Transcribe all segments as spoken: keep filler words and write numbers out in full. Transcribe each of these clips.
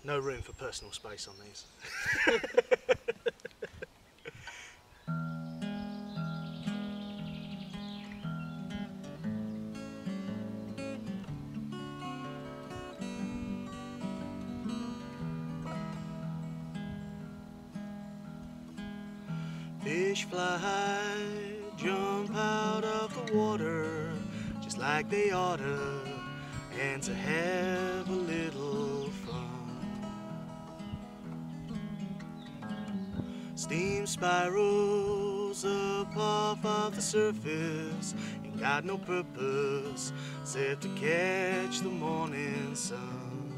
No room for personal space on these. Fish fly, jump out of the water, just like they oughta, and to have a little fun. Steam spirals up off of the surface, ain't got no purpose, except to catch the morning sun.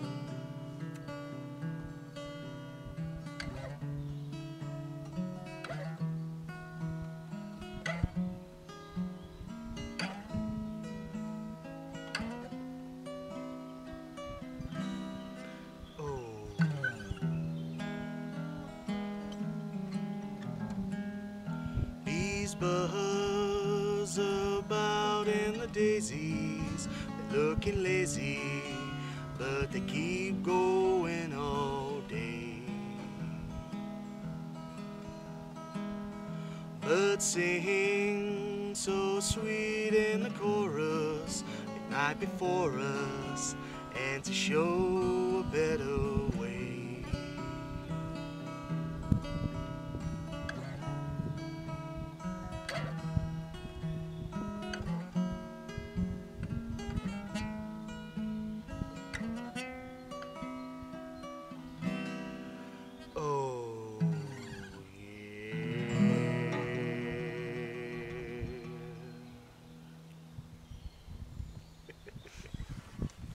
Buzz about in the daisies, they're looking lazy, but they keep going all day. Birds sing so sweet in the chorus, the night before us, and to show a better